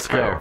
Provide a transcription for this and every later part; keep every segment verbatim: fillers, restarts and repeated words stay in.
Let's go.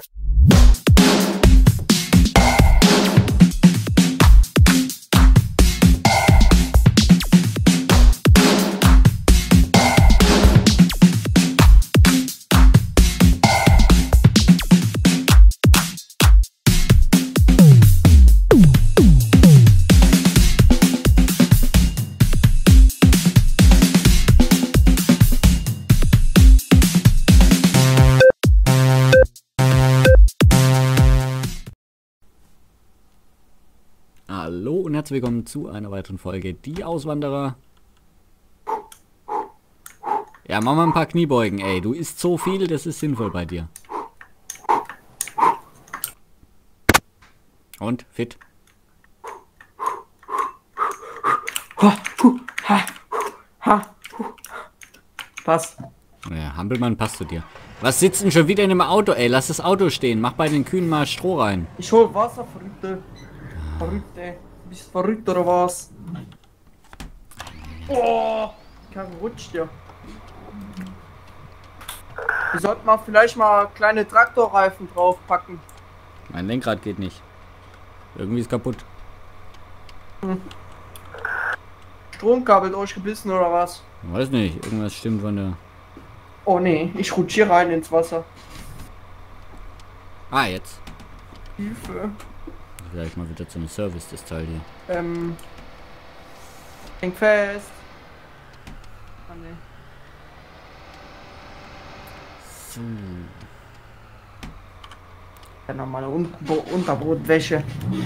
Hallo und herzlich willkommen zu einer weiteren Folge Die Auswanderer. Ja, mach mal ein paar Kniebeugen, ey. Du isst so viel, das ist sinnvoll bei dir. Und? Fit? Ha, hu, ha, ha, hu. Passt. Ja, Hampelmann, passt zu dir. Was sitzt denn schon wieder in dem Auto, ey? Lass das Auto stehen. Mach bei den Kühen mal Stroh rein. Ich hol Wasser, Verrückte. Verrückte. Bist du verrückt oder was? Oh, Karre rutscht ja. Wir sollten mal vielleicht mal kleine Traktorreifen draufpacken. Mein Lenkrad geht nicht. Irgendwie ist kaputt. Hm. Stromkabel durchgebissen oder was? Weiß nicht, irgendwas stimmt von der... Oh nee, ich rutsch hier rein ins Wasser. Ah, jetzt. Hilfe. Vielleicht mal wieder zum Service, das Teil hier. Ähm. Häng fest. Ah, nee. So. Ja, normale Un Unterbrotwäsche.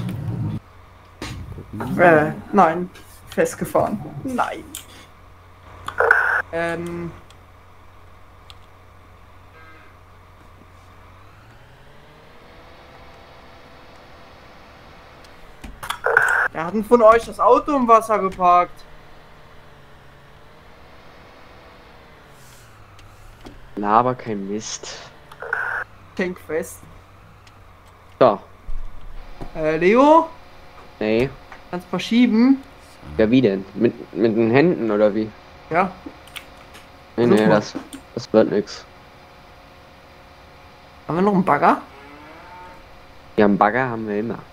Äh, nein. Festgefahren. Nein. Ähm. Wir hatten von euch das Auto im Wasser geparkt. Laber kein Mist. Häng fest. So, Äh, Leo? nee. Kannst du mal schieben? Ja, wie denn? Mit, mit den Händen oder wie? Ja. Nee, Versuch nee, mal. das, das wird nix. Haben wir noch einen Bagger? Ja, einen Bagger haben wir immer.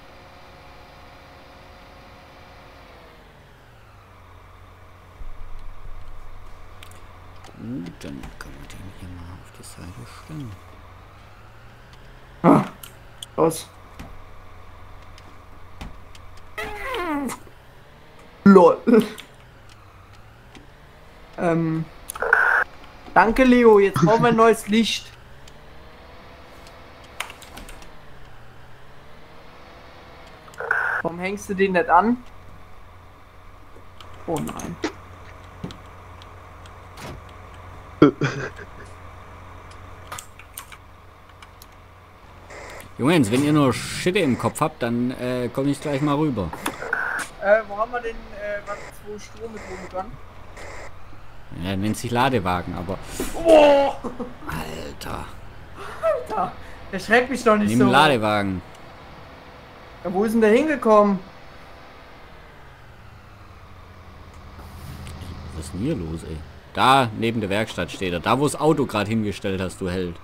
Gut, dann können wir den hier mal auf die Seite stellen. Ah, los. Lol. ähm. Danke, Leo. Jetzt brauchen wir ein neues Licht. Warum hängst du den nicht an? Oh nein. Jungs, wenn ihr nur Schitte im Kopf habt, dann äh, komme ich gleich mal rüber. Äh, wo haben wir denn, äh, was, wo Strom mit rum kann? Ja, nennt sich Ladewagen, aber... Oh! Alter. Alter, der schreckt mich doch nicht Nimm so. einen Ladewagen. Ja, wo ist denn der hingekommen? Was ist denn hier los, ey? Da, neben der Werkstatt steht er. Da, wo das Auto gerade hingestellt hast, du Held.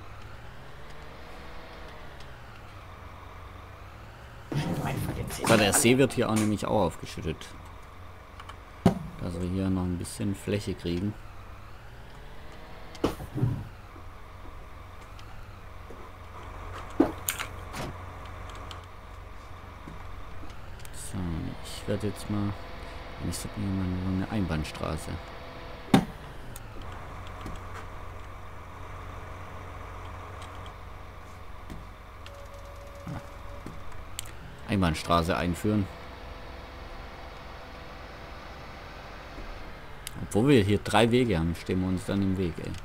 So, der See wird hier auch nämlich auch aufgeschüttet. Dass wir hier noch ein bisschen Fläche kriegen. So, ich werde jetzt mal... Ich sag mir mal so eine Einbahnstraße. Einbahnstraße einführen. Obwohl wir hier drei Wege haben, stehen wir uns dann im Weg, ey.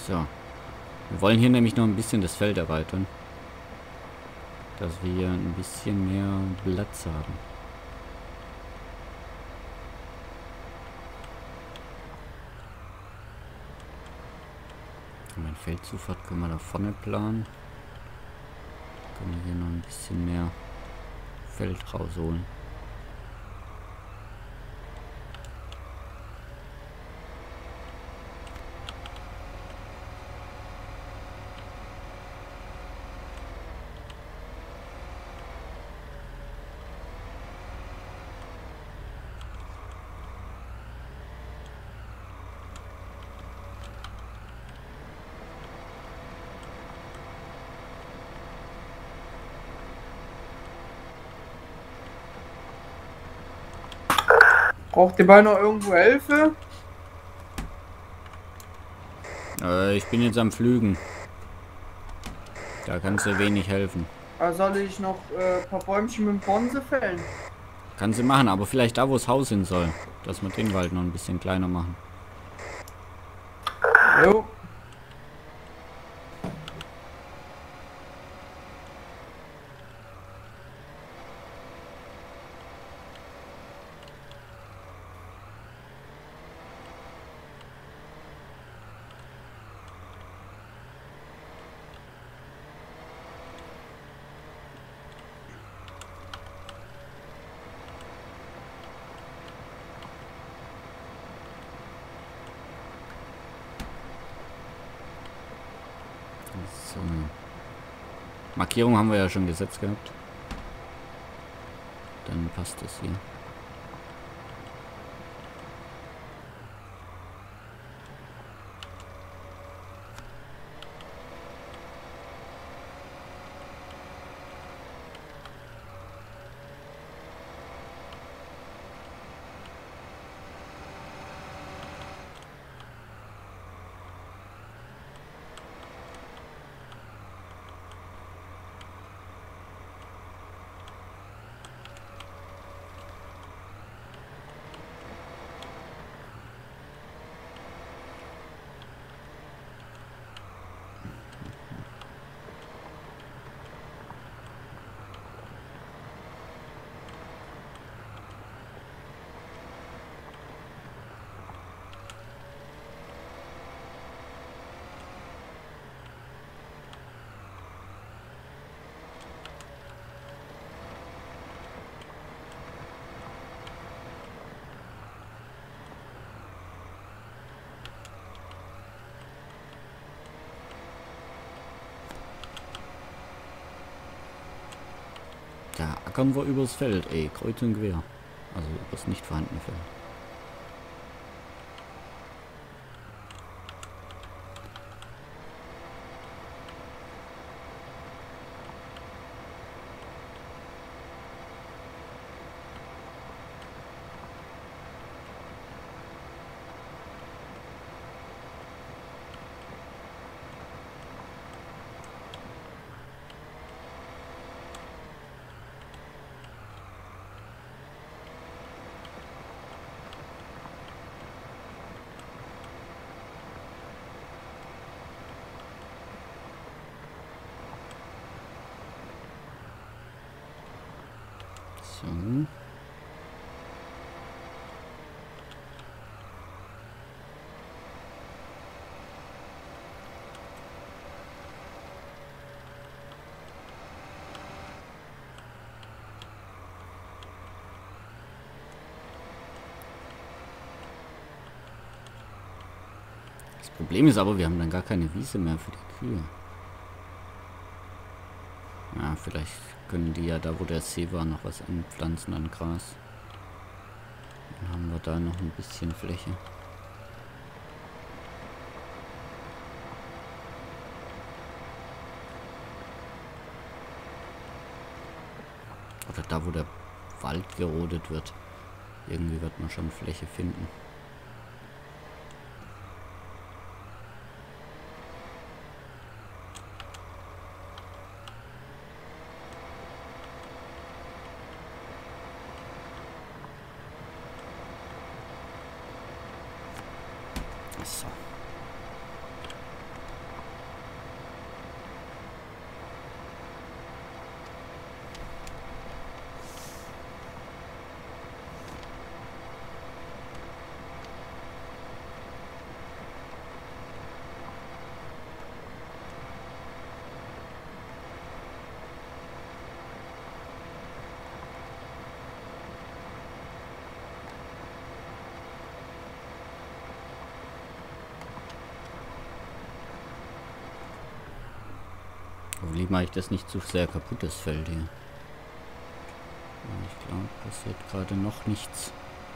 So. Wir wollen hier nämlich noch ein bisschen das Feld erweitern. Dass wir hier ein bisschen mehr Platz haben. Mein Feldzufahrt können wir da vorne planen. Können wir hier noch ein bisschen mehr Feld rausholen. Braucht ihr beide noch irgendwo Hilfe? Äh, ich bin jetzt am Flügen. Da kannst du wenig helfen. Also soll ich noch äh, ein paar Bäumchen mit dem Bonse fällen? Kannst du machen, aber vielleicht da, wo das Haus hin soll. Dass wir den Wald noch ein bisschen kleiner machen. Jo. So. Markierung haben wir ja schon gesetzt gehabt. Dann passt das hier. Da ackern wir übers Feld, ey, kreuz und quer. Also übers nicht vorhandene Feld. So. Das Problem ist aber, wir haben dann gar keine Wiese mehr für die Kühe. Ja, vielleicht können die ja da, wo der See war, noch was anpflanzen an Gras. Dann haben wir da noch ein bisschen Fläche. Oder da, wo der Wald gerodet wird. Irgendwie wird man schon Fläche finden. So. Hoffentlich mache ich das nicht zu sehr kaputt, das Feld hier. Ich glaube, passiert gerade noch nichts.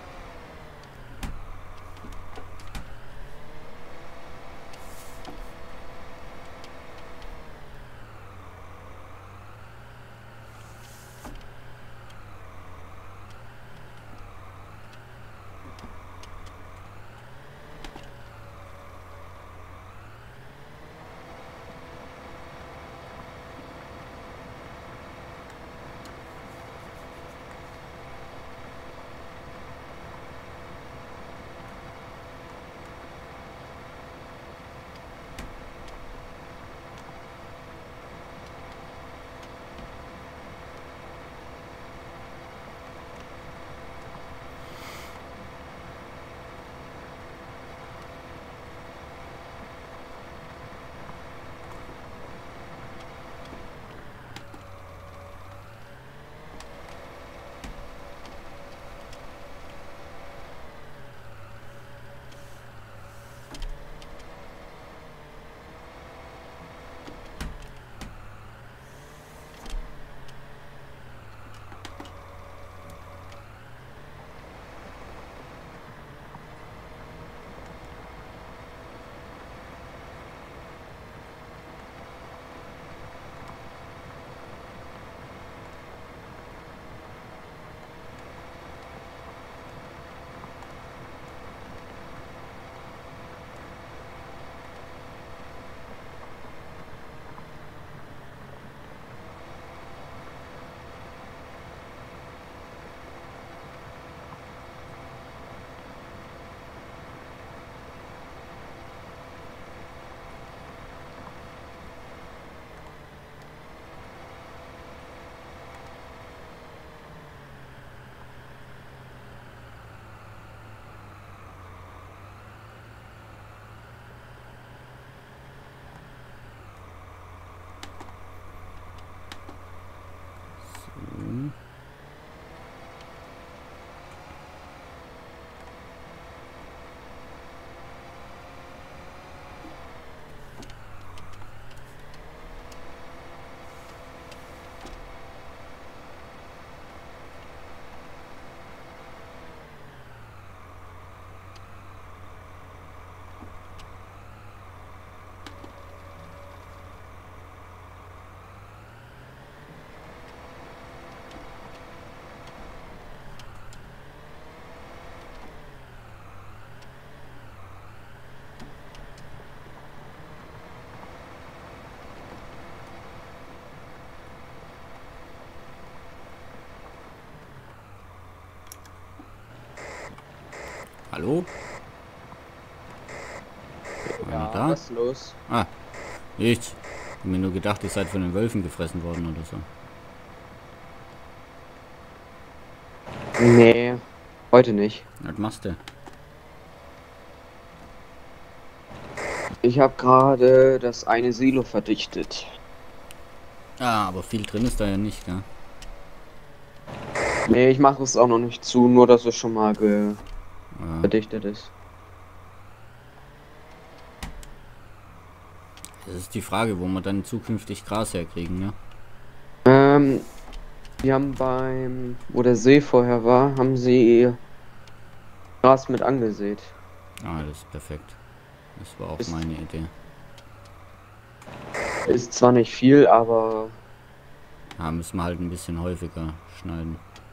Hallo? Ja, da? was ist los? Ah, nichts. Ich hab mir nur gedacht, ihr seid von den Wölfen gefressen worden oder so. Nee, heute nicht. Was machst du? Ich habe gerade das eine Silo verdichtet. Ah, aber viel drin ist da ja nicht, gell? Nee, ich mache es auch noch nicht zu, nur dass es schon mal ge Ja. verdichtet ist. Das ist die Frage, wo wir dann zukünftig Gras herkriegen, ne? Ähm, die haben beim, wo der See vorher war, haben sie Gras mit angesät. Ah, das ist perfekt. Das war auch Ist- meine Idee. Ist zwar nicht viel, aber Ja, müssen wir halt ein bisschen häufiger schneiden.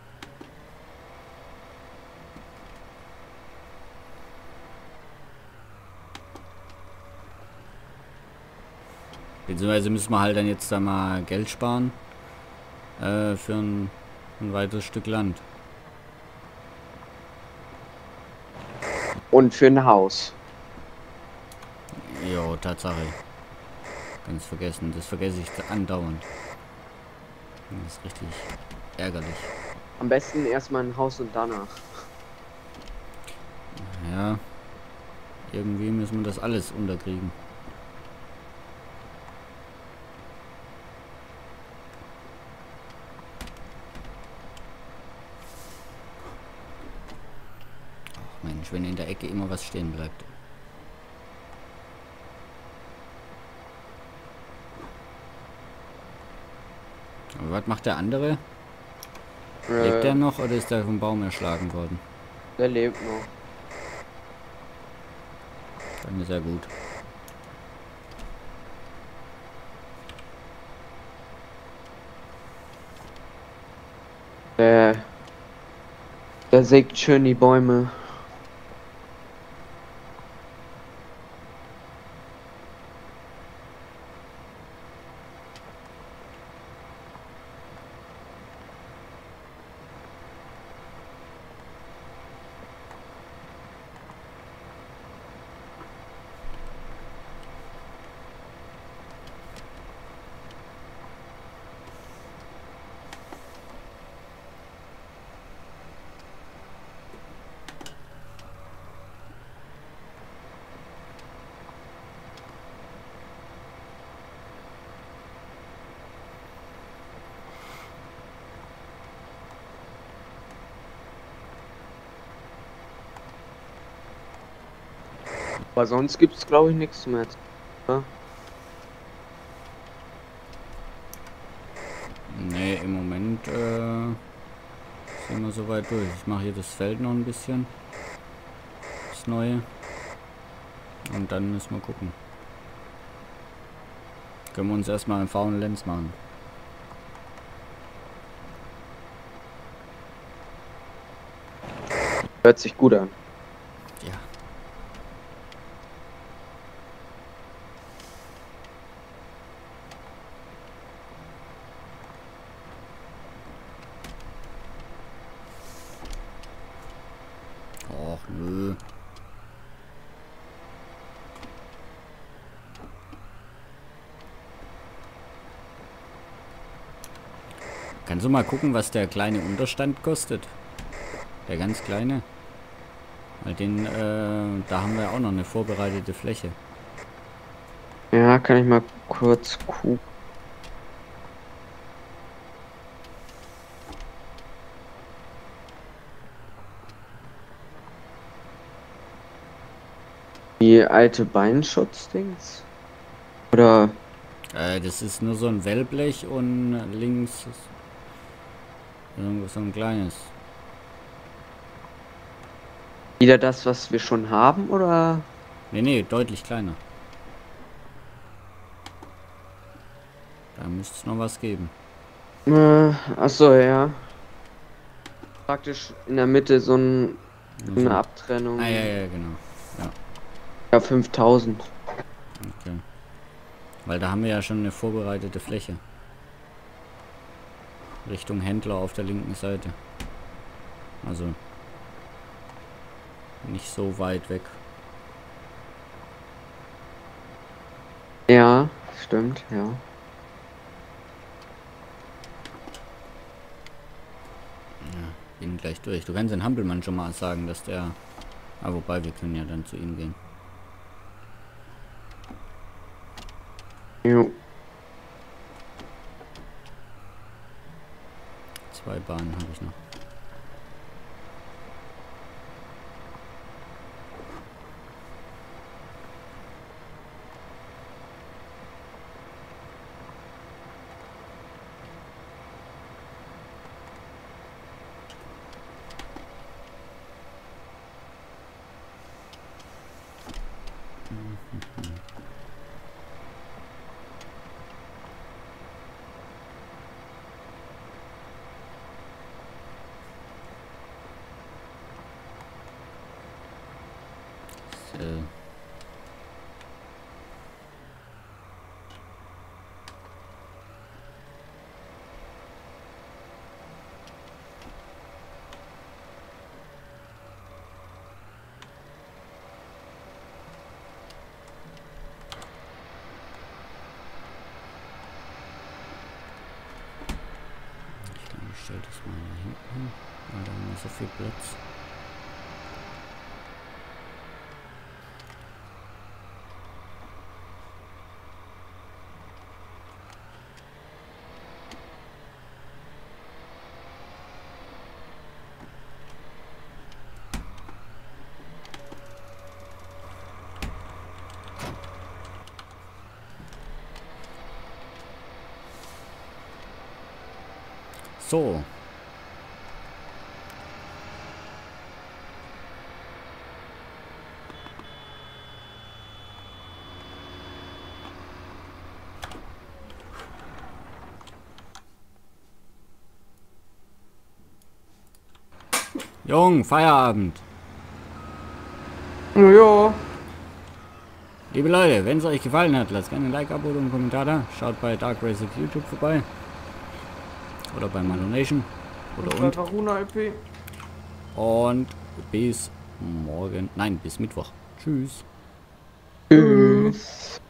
Beziehungsweise müssen wir halt dann jetzt da mal Geld sparen äh, für ein, ein weiteres Stück Land. und für ein Haus. Jo, Tatsache. Ganz vergessen. Das vergesse ich andauernd. Das ist richtig ärgerlich. Am besten erstmal ein Haus und danach. Ja. Irgendwie müssen wir das alles unterkriegen. Ach Mensch, wenn in der Ecke immer was stehen bleibt. Was macht der andere? Lebt Äh, der noch oder ist der vom Baum erschlagen worden? der lebt noch. Dann ist er gut. Der, der sägt schön die Bäume. Aber sonst gibt's glaube ich nichts mehr. Ja? Nee, im Moment äh, sind wir soweit durch. Ich mache hier das Feld noch ein bisschen. Das neue. Und dann müssen wir gucken. Können wir uns erstmal einen faulen Lenz machen. Hört sich gut an. Ja. Och, nö. Kannst du mal gucken, was der kleine Unterstand kostet? Der ganz kleine. Weil den, äh, da haben wir auch noch eine vorbereitete Fläche. Ja, kann ich mal kurz gucken. Die alte Beinschutzdings? Oder Äh, das ist nur so ein Wellblech und links ist irgendwo so ein kleines. wieder das, was wir schon haben, oder? Nee, nee, deutlich kleiner. Da müsste es noch was geben. Äh, achso, ja. Praktisch in der Mitte so ein, Nur so eine ein- Abtrennung. Ah, ja, ja, genau. Ja, fünftausend. Okay. Weil da haben wir ja schon eine vorbereitete Fläche. Richtung Händler auf der linken Seite. Also nicht so weit weg. Ja, stimmt, ja. Ja, bin gleich durch. Du kannst den Hampelmann schon mal sagen, dass der... Ah, wobei, wir können ja dann zu ihm gehen. Jo. Zwei Bahnen habe ich noch. Äh, ich stelle das mal da hinten hin, weil da haben wir so viel Platz. So. Jung, Feierabend. Jojo. Liebe Leute, wenn es euch gefallen hat, lasst gerne ein Like, Abo und einen Kommentar da. Schaut bei Dark Race auf YouTube vorbei. Oder bei Malonation. Oder und. Varuna Ö P. Und bis morgen. Nein, bis Mittwoch. Tschüss. Tschüss.